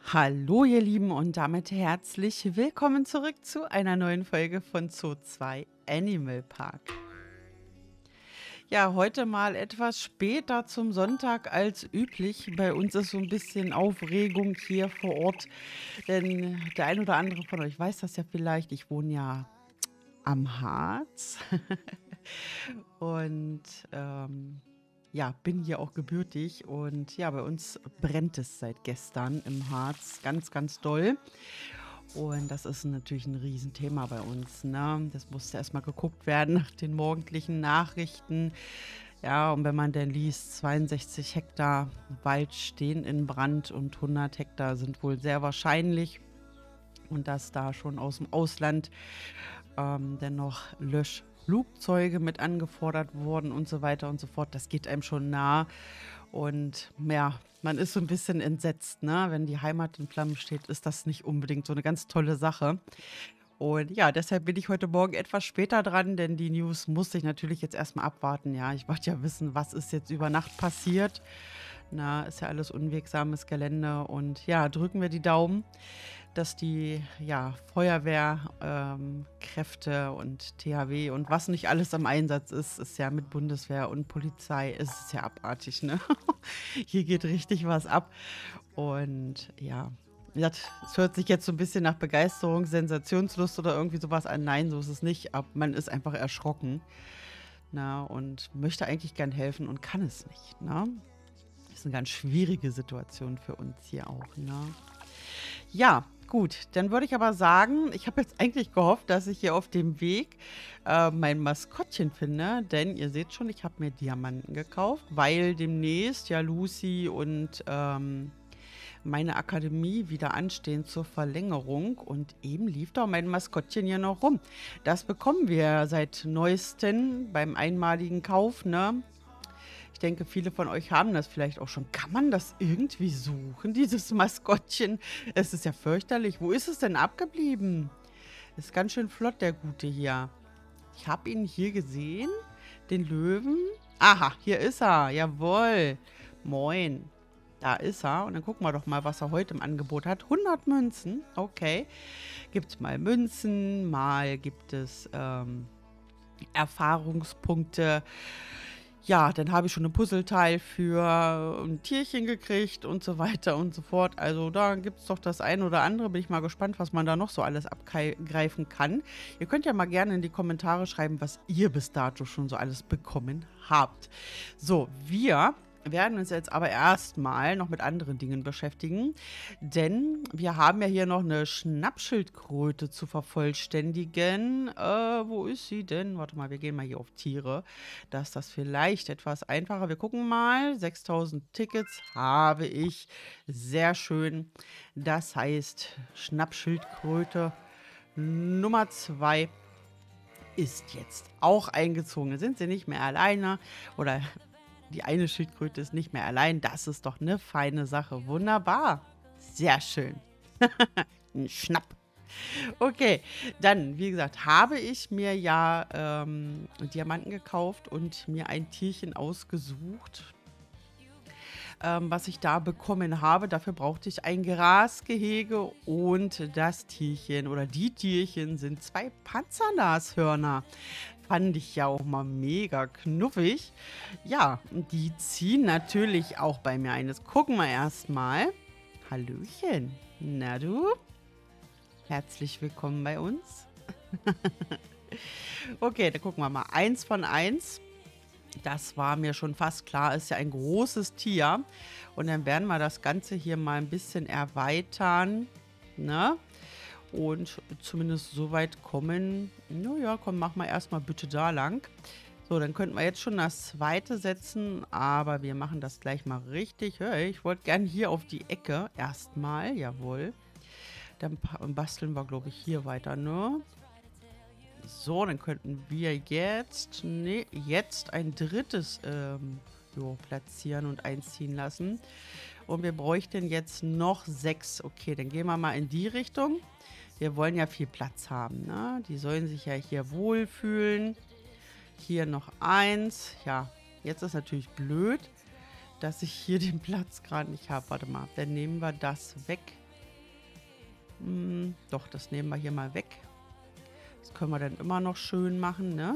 Hallo ihr Lieben und damit herzlich willkommen zurück zu einer neuen Folge von Zoo 2 Animal Park. Ja, heute mal etwas später zum Sonntag als üblich. Bei uns ist so ein bisschen Aufregung hier vor Ort, denn der ein oder andere von euch weiß das ja vielleicht. Ich wohne ja am Harz und ja, bin hier auch gebürtig und ja, bei uns brennt es seit gestern im Harz ganz, ganz doll. Und das ist natürlich ein Riesenthema bei uns, ne? Das musste erst mal geguckt werden nach den morgendlichen Nachrichten. Ja, und wenn man dann liest, 62 Hektar Wald stehen in Brand und 100 Hektar sind wohl sehr wahrscheinlich. Und dass da schon aus dem Ausland dennoch Löschflugzeuge mit angefordert wurden und so weiter und so fort. Das geht einem schon nah. Und ja, man ist so ein bisschen entsetzt, ne? Wenn die Heimat in Flammen steht, ist das nicht unbedingt so eine ganz tolle Sache. Und ja, deshalb bin ich heute Morgen etwas später dran, denn die News musste ich natürlich jetzt erstmal abwarten. Ja, ich wollte ja wissen, was ist jetzt über Nacht passiert. Na, ist ja alles unwegsames Gelände. Und ja, drücken wir die Daumen, dass die ja, Feuerwehrkräfte Kräfte und THW und was nicht alles am Einsatz ist ja mit Bundeswehr und Polizei, ist es ja abartig, ne? Hier geht richtig was ab. Und ja, es hört sich jetzt so ein bisschen nach Begeisterung, Sensationslust oder irgendwie sowas an. Nein, so ist es nicht. Aber man ist einfach erschrocken, na, und möchte eigentlich gern helfen und kann es nicht, ne? Das ist eine ganz schwierige Situation für uns hier auch, ne? Ja, gut, dann würde ich aber sagen, ich habe jetzt eigentlich gehofft, dass ich hier auf dem Weg mein Maskottchen finde, denn ihr seht schon, ich habe mir Diamanten gekauft, weil demnächst ja Lucy und meine Akademie wieder anstehen zur Verlängerung und eben lief da mein Maskottchen hier noch rum. Das bekommen wir seit neuestem beim einmaligen Kauf, ne? Ich denke, viele von euch haben das vielleicht auch schon. Kann man das irgendwie suchen, dieses Maskottchen? Es ist ja fürchterlich. Wo ist es denn abgeblieben? Ist ganz schön flott, der Gute hier. Ich habe ihn hier gesehen, den Löwen. Aha, hier ist er. Jawohl. Moin. Da ist er. Und dann gucken wir doch mal, was er heute im Angebot hat. 100 Münzen. Okay. Gibt es mal Münzen, mal gibt es Erfahrungspunkte. Ja, dann habe ich schon ein Puzzleteil für ein Tierchen gekriegt und so weiter und so fort. Also da gibt es doch das ein oder andere. Bin ich mal gespannt, was man da noch so alles abgreifen kann. Ihr könnt ja mal gerne in die Kommentare schreiben, was ihr bis dato schon so alles bekommen habt. So, wir werden uns jetzt aber erstmal noch mit anderen Dingen beschäftigen, denn wir haben ja hier noch eine Schnappschildkröte zu vervollständigen. Wo ist sie denn? Warte mal, wir gehen mal hier auf Tiere. Da ist das vielleicht etwas einfacher. Wir gucken mal. 6000 Tickets habe ich. Sehr schön. Das heißt, Schnappschildkröte Nummer 2 ist jetzt auch eingezogen. Sind sie nicht mehr alleine oder die eine Schildkröte ist nicht mehr allein. Das ist doch eine feine Sache. Wunderbar. Sehr schön. Ein Schnapp. Okay, dann, wie gesagt, habe ich mir ja Diamanten gekauft und mir ein Tierchen ausgesucht, was ich da bekommen habe. Dafür brauchte ich ein Grasgehege und das Tierchen oder die Tierchen sind 2 Panzernashörner. Fand ich ja auch mal mega knuffig. Ja, die ziehen natürlich auch bei mir ein. Jetzt gucken wir erstmal. Hallöchen. Na du? Herzlich willkommen bei uns. Okay, dann gucken wir mal. 1 von 1. Das war mir schon fast klar. Ist ja ein großes Tier. Und dann werden wir das Ganze hier mal ein bisschen erweitern. Ne? Und zumindest so weit kommen. Naja, komm, mach mal erstmal bitte da lang. So, dann könnten wir jetzt schon das zweite setzen, aber wir machen das gleich mal richtig. Hey, ich wollte gern hier auf die Ecke erstmal, jawohl. Dann basteln wir, glaube ich, hier weiter, ne? So, dann könnten wir jetzt, jetzt ein drittes platzieren und einziehen lassen. Und wir bräuchten jetzt noch 6. Okay, dann gehen wir mal in die Richtung. Wir wollen ja viel Platz haben, ne? Die sollen sich ja hier wohlfühlen. Hier noch 1. Ja, jetzt ist natürlich blöd, dass ich hier den Platz gerade nicht habe. Warte mal, dann nehmen wir das weg. Doch, das nehmen wir hier mal weg. Das können wir dann immer noch schön machen, ne?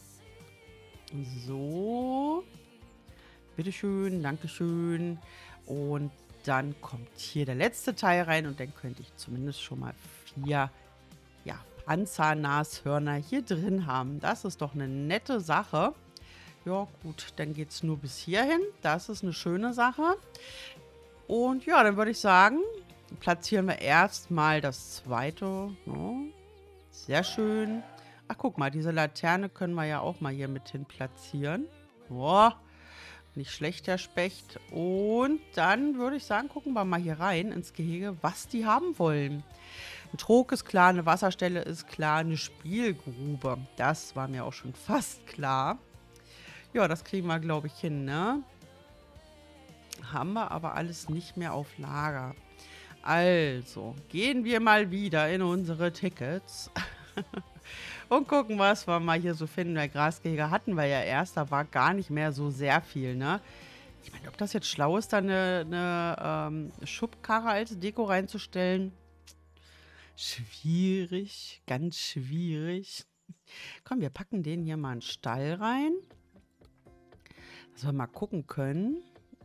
So. Bitteschön, Dankeschön. Und dann kommt hier der letzte Teil rein und dann könnte ich zumindest schon mal 4, ja, Panzernashörner hier drin haben. Das ist doch eine nette Sache. Ja, gut, dann geht es nur bis hierhin. Das ist eine schöne Sache. Und ja, dann würde ich sagen, platzieren wir erstmal das zweite. Ja, sehr schön. Ach, guck mal, diese Laterne können wir ja auch mal hier mit hin platzieren. Boah, nicht schlecht, der Specht. Und dann würde ich sagen, gucken wir mal hier rein ins Gehege, was die haben wollen. Ein Trog ist klar, eine Wasserstelle ist klar, eine Spielgrube. Das war mir auch schon fast klar. Ja, das kriegen wir, glaube ich, hin, ne? Haben wir aber alles nicht mehr auf Lager. Also, gehen wir mal wieder in unsere Tickets. Und gucken, was wir mal hier so finden. Der Grasgehege hatten wir ja erst, da war gar nicht mehr so sehr viel, ne? Ich meine, ob das jetzt schlau ist, da eine Schubkarre als Deko reinzustellen? Schwierig, ganz schwierig. Komm, wir packen den hier mal in den Stall rein. Dass wir mal gucken können.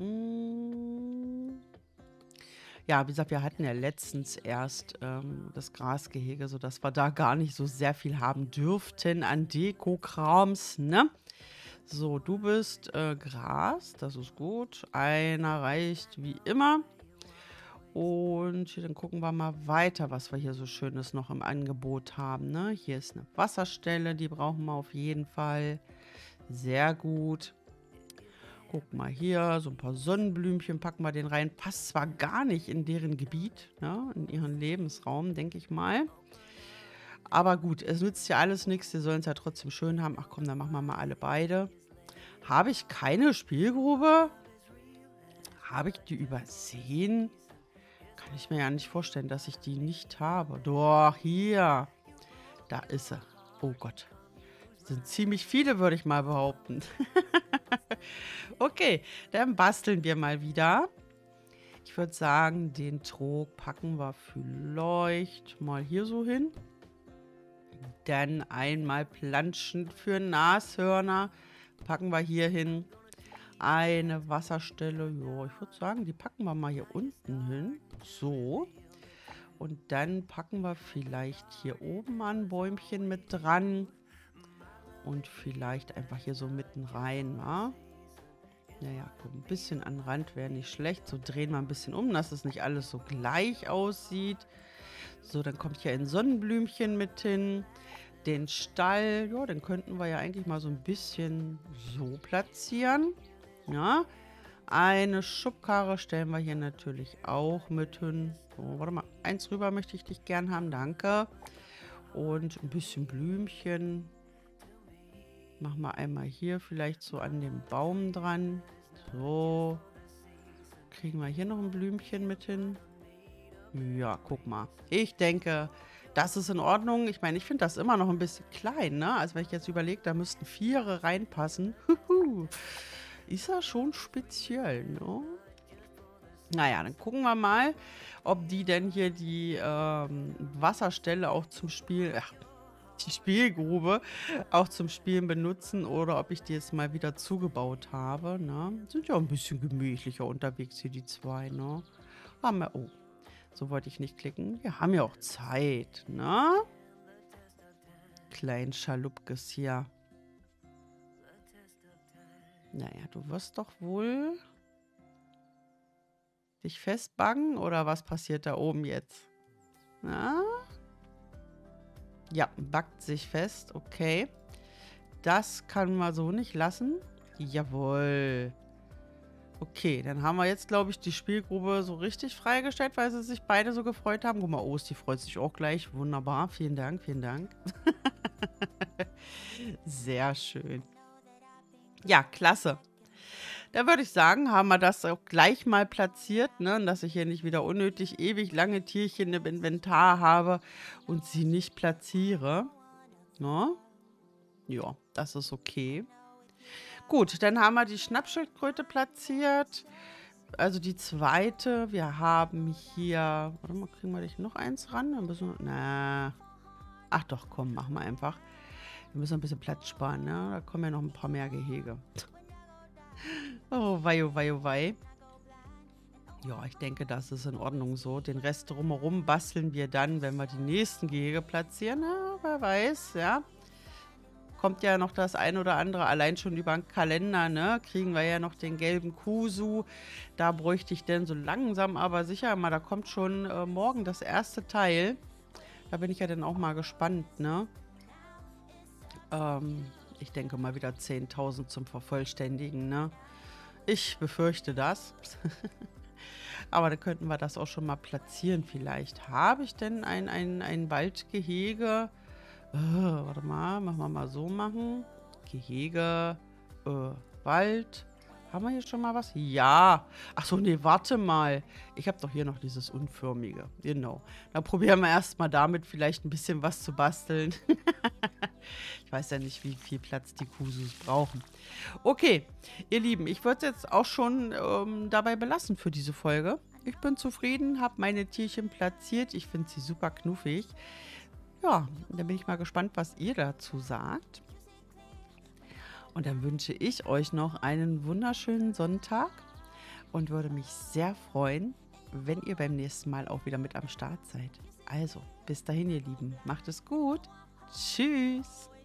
Ja, wie gesagt, wir hatten ja letztens erst das Grasgehege, sodass wir da gar nicht so sehr viel haben dürften an Deko-Krams, ne? So, du bist Gras, das ist gut. Einer reicht wie immer. Und dann gucken wir mal weiter, was wir hier so Schönes noch im Angebot haben, ne? Hier ist eine Wasserstelle, die brauchen wir auf jeden Fall. Sehr gut. Guck mal hier, so ein paar Sonnenblümchen packen wir den rein. Passt zwar gar nicht in deren Gebiet, ne? In ihren Lebensraum, denke ich mal. Aber gut, es nützt ja alles nichts. Die sollen es ja trotzdem schön haben. Ach komm, dann machen wir mal alle beide. Habe ich keine Spielgrube? Habe ich die übersehen? Kann ich mir ja nicht vorstellen, dass ich die nicht habe. Doch, hier. Da ist sie. Oh Gott. Das sind ziemlich viele, würde ich mal behaupten. Okay, dann basteln wir mal wieder. Ich würde sagen, den Trog packen wir vielleicht mal hier so hin. Dann einmal planschen für Nashörner. Packen wir hier hin. Eine Wasserstelle. Ja, ich würde sagen, die packen wir mal hier unten hin. So. Und dann packen wir vielleicht hier oben ein Bäumchen mit dran. Und vielleicht einfach hier so mitten rein, wa? Naja, guck, ein bisschen an den Rand wäre nicht schlecht. So drehen wir ein bisschen um, dass es nicht alles so gleich aussieht. So, dann kommt hier ein Sonnenblümchen mit hin. Den Stall, ja, den könnten wir ja eigentlich mal so ein bisschen so platzieren. Ja, eine Schubkarre stellen wir hier natürlich auch mit hin. So, warte mal, eins rüber möchte ich dich gern haben, danke. Und ein bisschen Blümchen. Machen wir einmal hier vielleicht so an dem Baum dran. So. Kriegen wir hier noch ein Blümchen mit hin? Ja, guck mal. Ich denke, das ist in Ordnung. Ich meine, ich finde das immer noch ein bisschen klein, ne? Also wenn ich jetzt überlege, da müssten 4 reinpassen. Huhu. Ist ja schon speziell, ne? Naja, dann gucken wir mal, ob die denn hier die Wasserstelle auch zum Spiel... Ach, die Spielgrube auch zum Spielen benutzen oder ob ich die jetzt mal wieder zugebaut habe, ne? Sind ja ein bisschen gemächlicher unterwegs hier, die zwei, ne? Haben wir, oh, so wollte ich nicht klicken. Wir haben ja auch Zeit, ne? Kleinen Schalupkes hier. Naja, du wirst doch wohl dich festbangen oder was passiert da oben jetzt? Na? Ja, backt sich fest. Okay. Das kann man so nicht lassen. Jawohl. Okay, dann haben wir jetzt, glaube ich, die Spielgrube so richtig freigestellt, weil sie sich beide so gefreut haben. Guck mal, Osti freut sich auch gleich. Wunderbar. Vielen Dank, vielen Dank. Sehr schön. Ja, klasse. Da würde ich sagen, haben wir das auch gleich mal platziert, ne? Dass ich hier nicht wieder unnötig ewig lange Tierchen im Inventar habe und sie nicht platziere. Ne? Ja, das ist okay. Gut, dann haben wir die Schnappschildkröte platziert. also die zweite, wir haben hier, warte mal, kriegen wir dich noch eins ran? Dann müssen wir, na, ach doch, komm, machen wir einfach. Wir müssen ein bisschen Platz sparen, ne? Da kommen ja noch ein paar mehr Gehege. Oh wei, oh wei, oh wei. Ja, ich denke, das ist in Ordnung so. Den Rest drumherum basteln wir dann, wenn wir die nächsten Gehege platzieren. Na, wer weiß, ja. Kommt ja noch das ein oder andere, allein schon über den Kalender, ne? Kriegen wir ja noch den gelben Kusu. Da bräuchte ich denn so langsam, aber sicher mal, da kommt schon morgen das erste Teil. Da bin ich ja dann auch mal gespannt, ne? Ich denke mal wieder 10.000 zum Vervollständigen, ne? Ich befürchte das. Aber da könnten wir das auch schon mal platzieren vielleicht. Habe ich denn ein Waldgehege? Warte mal, machen wir mal so machen. Gehege, Wald. Haben wir hier schon mal was? Ja. Ach so, nee, warte mal. Ich habe doch hier noch dieses Unförmige. Genau. Dann probieren wir erstmal damit vielleicht ein bisschen was zu basteln. Ich weiß ja nicht, wie viel Platz die Kusus brauchen. Okay, ihr Lieben, ich würde es jetzt auch schon dabei belassen für diese Folge. Ich bin zufrieden, habe meine Tierchen platziert. Ich finde sie super knuffig. Ja, dann bin ich mal gespannt, was ihr dazu sagt. Und dann wünsche ich euch noch einen wunderschönen Sonntag und würde mich sehr freuen, wenn ihr beim nächsten Mal auch wieder mit am Start seid. Also, bis dahin, ihr Lieben. Macht es gut. Tschüss.